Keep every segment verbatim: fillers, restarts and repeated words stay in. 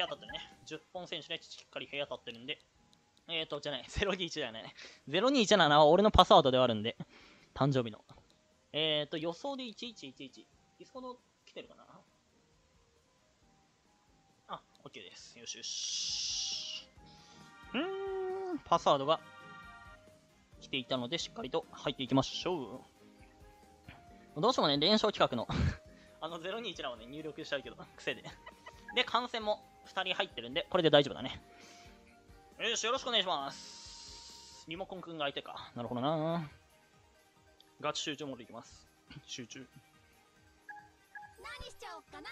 部屋立ってるね。じゅっぽん選手でしっかり部屋立ってるんで、えーと、じゃない、ゼロにいちじゃないね。ゼロにいちななは俺のパスワードではあるんで、誕生日の。えーと、予想でいちいちいちいち。ディスコード来てるかなあ、OK です。よしよし。うーん、パスワードが来ていたので、しっかりと入っていきましょう。どうしてもね、連勝企画のあのゼロにいちななをね、入力しちゃうけど、癖で。で、観戦もふたり入ってるんで、これで大丈夫だね。よし、よろしくお願いします。リモコンくんが相手か。なるほどな。ガチ集中モードいきます。集中。 何しちゃおっかな。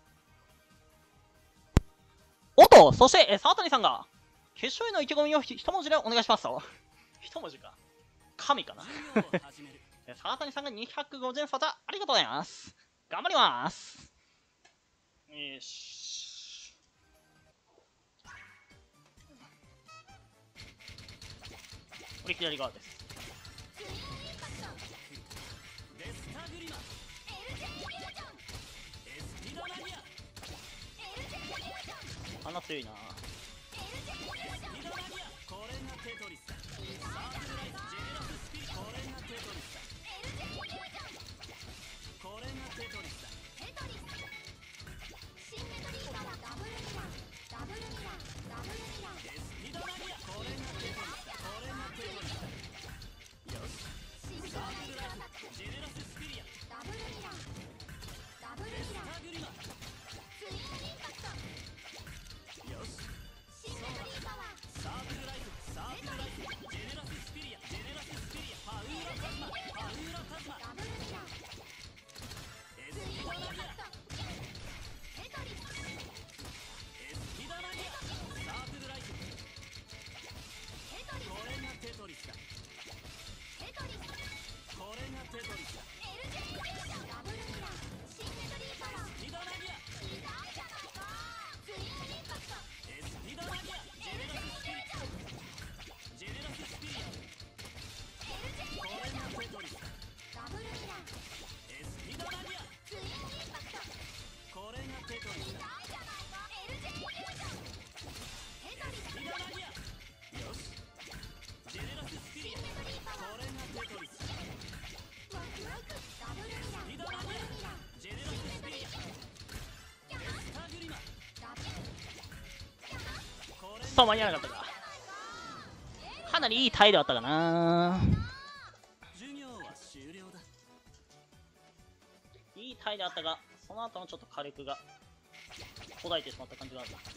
おっと、そして、え、沢谷さんが、決勝への意気込みを一文字でお願いしますと。一文字か。神かな。沢谷さんがにひゃくごじゅうサタ、ありがとうございます。頑張ります。よし。これ左側です。鼻強いな。そう、間に合わなかったか。かなりいい態度だったかな。いい態度だったが、その後のちょっと火力が途絶えてしまった感じがあるな。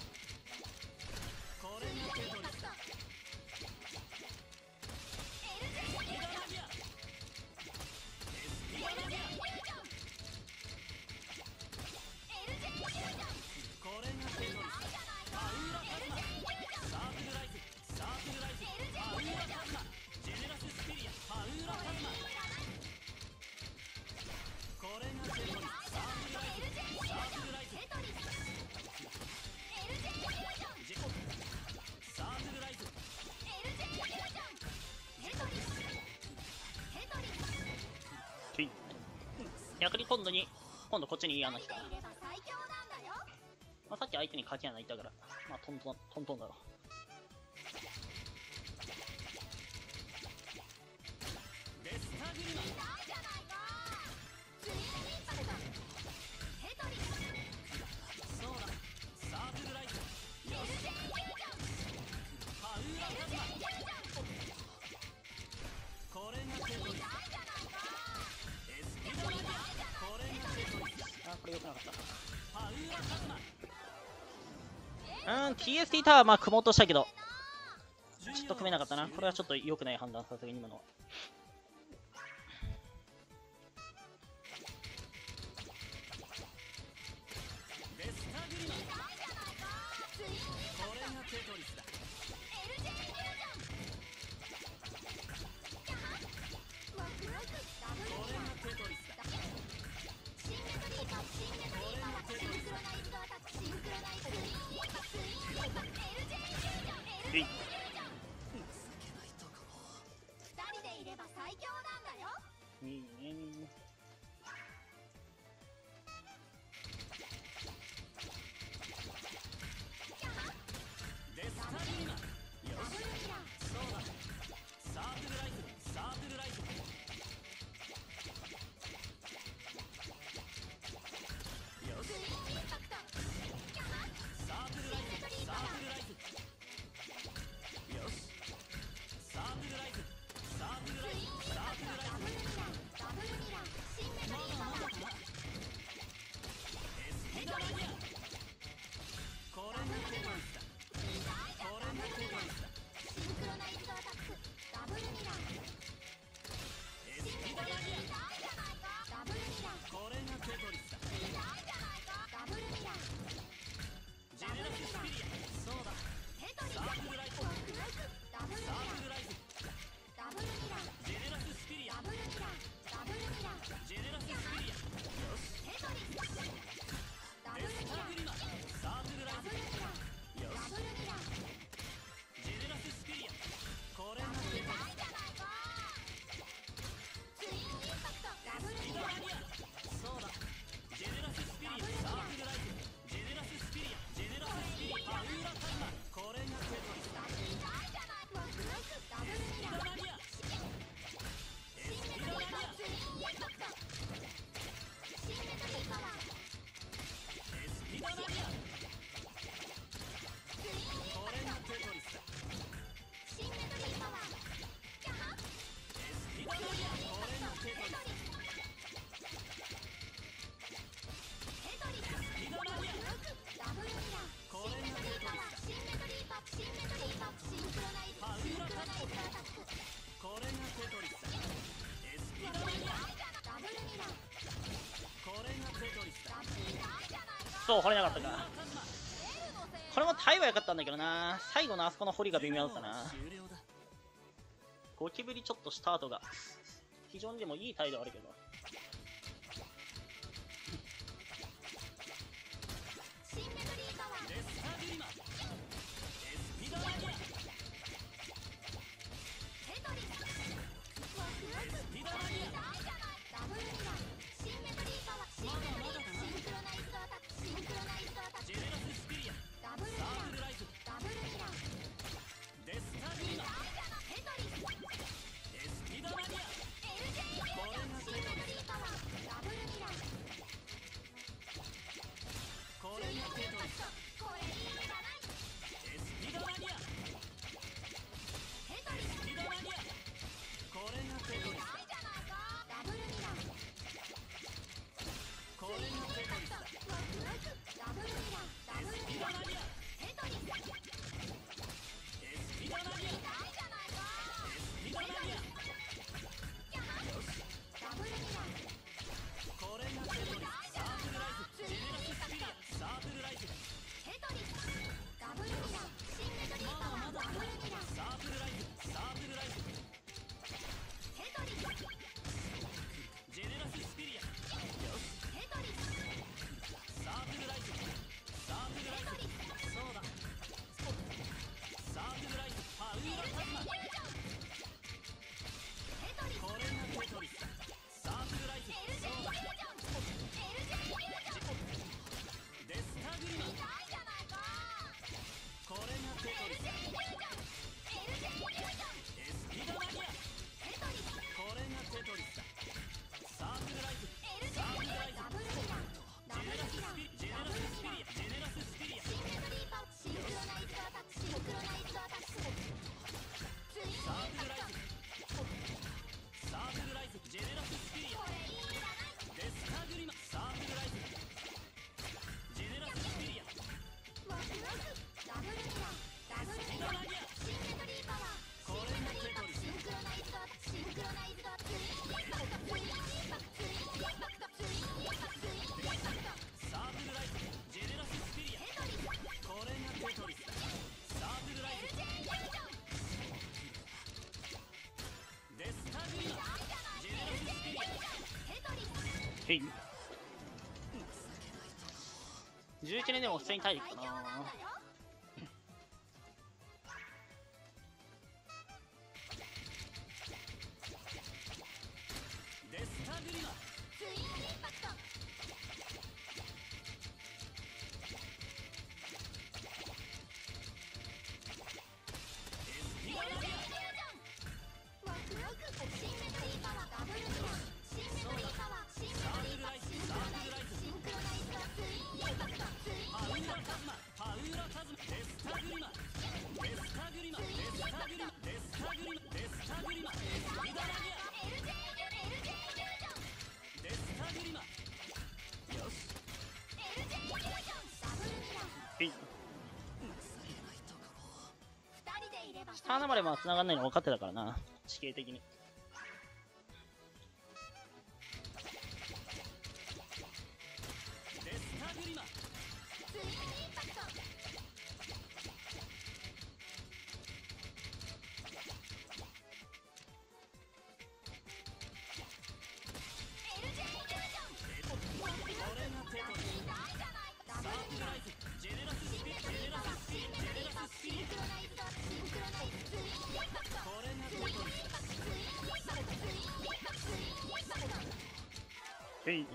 逆に今度に、今度こっちにいい穴来た。まあ、さっき相手に書き穴いたから、まあトントン、トントンだろう。あ、これ良くなかった。うん、ティーエスティー タワー、まあ組もうとしたけど、ちょっと組めなかったな。これはちょっと良くない判断、さすがに今のは。えい。いいね。 そう掘れなかったか。これもタイは良かったんだけどな。最後のあそこの掘りが微妙だったな。ゴキブリちょっとスタートが非常にでもいいタイではあるけど。へい。じゅういちねんでも普通に体力かな。下穴までまあ繋がんないの分かってたからな、地形的に。へい。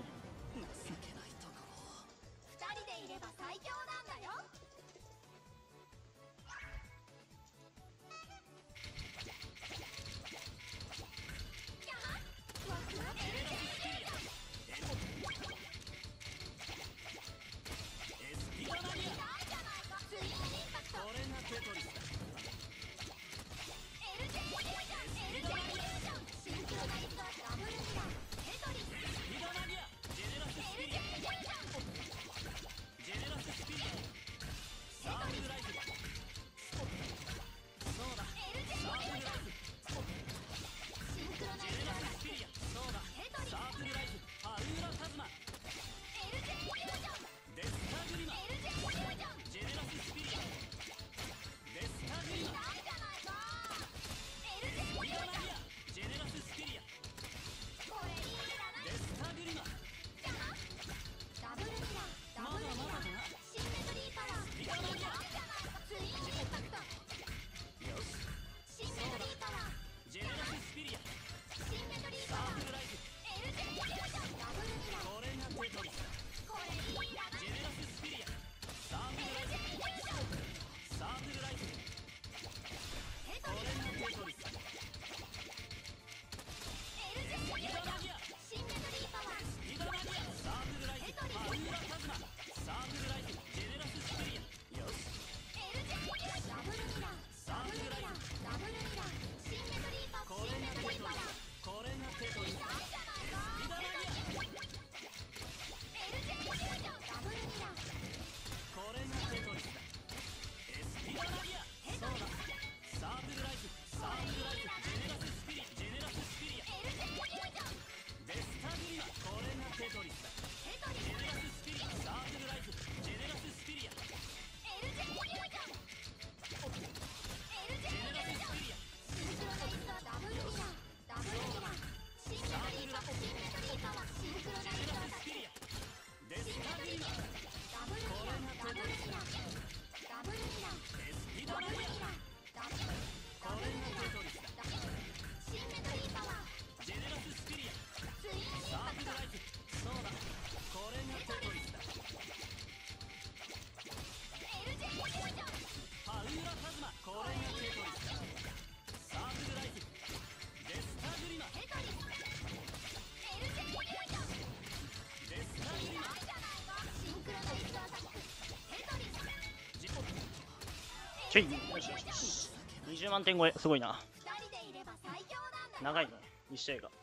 チェイよしよしよし。にじゅうまんてん超え、すごいな。 二人でいれば最強なんだよ。 長いね、に試合が。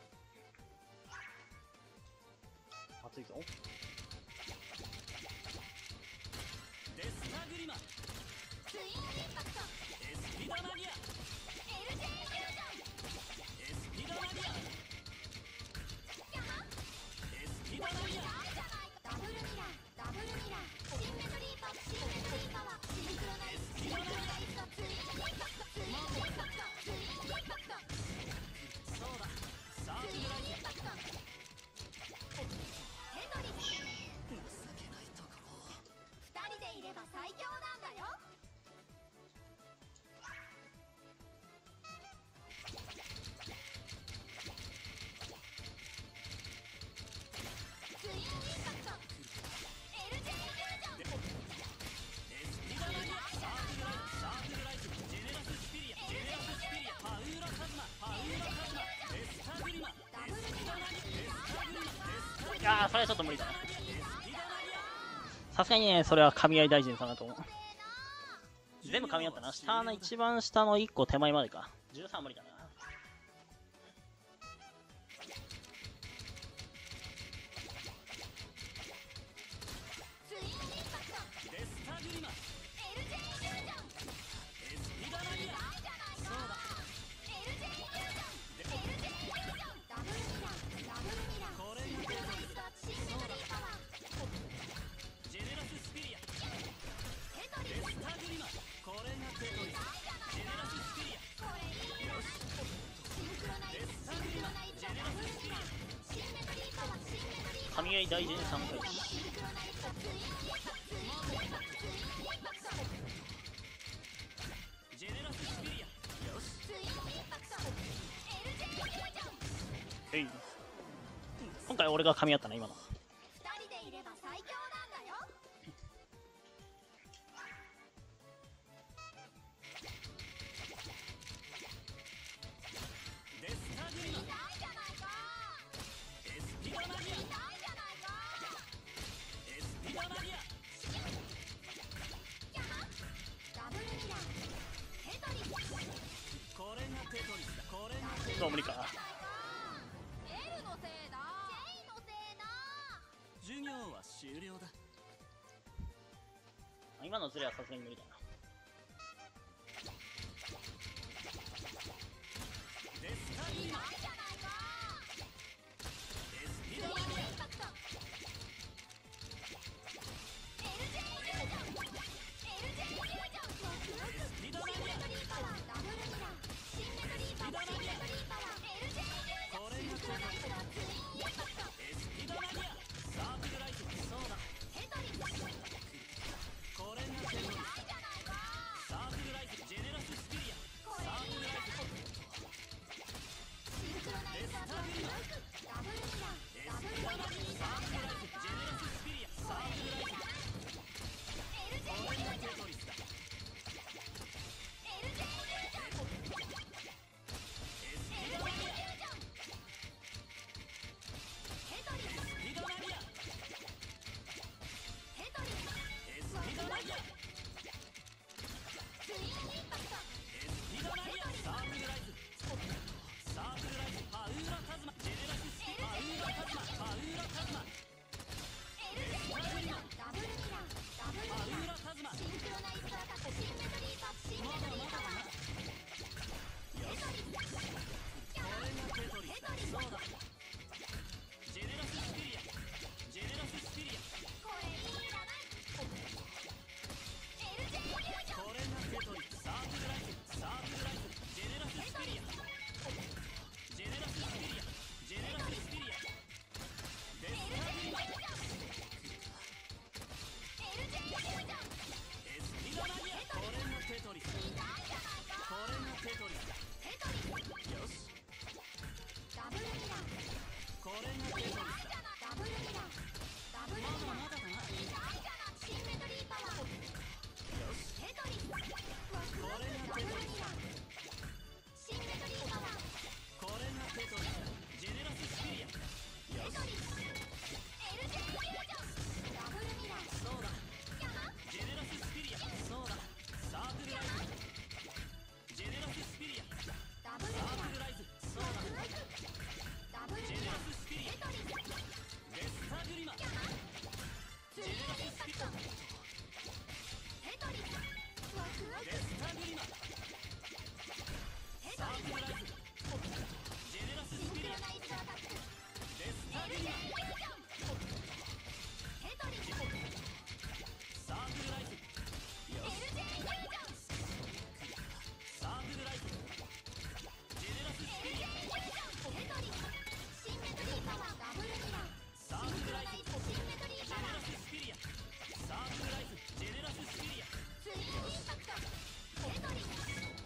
熱いぞ。 デスタグリマツインインパクト。 エスピダマギアエルジェイ フュージョン。 エスピダマギアヤハエスピダマギアないじゃないか。ダブルミラーダブルミラー。シンメトリーパワーシンメトリーパワー。シンクロナイズシンクロナイズとツインインパクト。ツインインパクト。ツインインパクト。 そうだサーツインキュライトインパクト。テトリス。 情けないところ二人でいれば最強なんだよ。ツインインパクト。エルジェイ フュージョン。 エスピダマギアサーキュライトサーキュライトジェネラススピリアジェネラススピリアパウーラカズマパウーラカズマデスタグリマダブルミラー。 いやー、それはちょっと無理だな。さすがにね、それは神合大臣さんだと思う。全部噛み合ったな。下の一番下のいっこ手前までか。じゅうさんは無理だな。 ツインインパクト。 デスタグリマエルジェイ フュージョン。 エスピダマギアないじゃないか。エルジェイ フュージョン。エルジェイ フュージョン。ダブルミラーダブルミラー。 これシンクロナイズドシンメトリーパワー。 ジェネラススピリアテトリス。 デスタグリマこれがテトリスジェネラススピリアこれいいな。シンクロナイズシンクロナイズドダブルミラー。シンメトリーパワーシンメトリーパワー。 神合大臣さん回。 シンクロナイズドツインインパクト。ツインインパクト。ツインインパクト。 ジェネラススピリアよしツインインパクト。エルジェイ フュージョン。 へい。今回俺が噛み合ったな、今の。 二人でいれば最強なんだよ。 デスタグリマ痛いじゃないか。 エスピダマギア痛いじゃないか。 エスピダマギアヤハダブルミラー。テトリス。 これがテトリスだこれがテどう無理かな。 L のせいだ。J のせいだ。 授業は終了だ今のズレはさすがに無理だな。 デスタグリマ痛いじゃないか。 エスピツインイダマギアンパクト。エルジェイ フュージョン。エルジェイ フュージョン。 エスピダマギシンメトリーパワーダブルミラー。シンメトリーパワーシンメトリーパワー。エルジェイ フュージョン。シンクロナイズドツインインパクト。 アエスピダマギアサーキュライトそうだテトリス。 これがテトリス痛いじゃないか。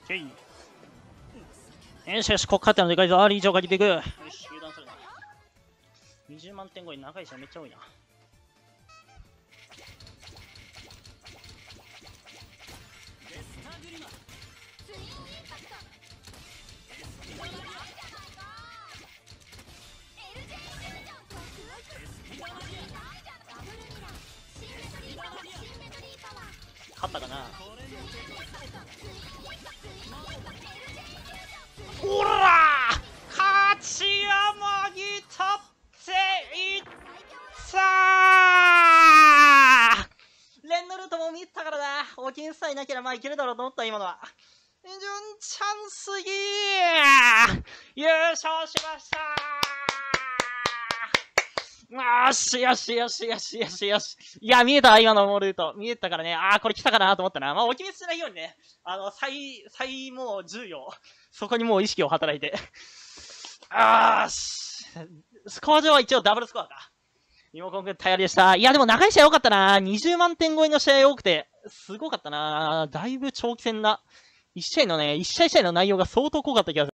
オッケー。よしよし、ここ勝ったのでかいぞ。あー、リーチをかけていく。よし、油断するな。にじゅうまんてん超え、長い試合めっちゃ多いな。 デスタグリマツインインパクトエルジェイフュージョン特エスピガマリアダブルミラーシンメトリーパワーシンメトリーパワー勝ったかな。 これもツインインパクトツインインパクトツインインパクトエルジェイフュージョンおらー勝ち山ぎたっていったーレンヌルートも見たからな。お金さえなければまあいけるだろうと思った今のは。準チャンスギー優勝しましたーよしよしよしよしよしよし。いや、見えた今のモルート。見えたからね。あー、これ来たかなと思ったな。まあ、お決めしないようにね。あの、最、最、もうじゅうよ。そこにもう意識を働いて。あーし。スコア上は一応ダブルスコアか。リモコン君頼りでした。いや、でも長い試合多かったな。にじゅうまんてん超えの試合多くて、すごかったな。だいぶ長期戦な。一試合のね、一試合一試合の内容が相当濃かった気がする。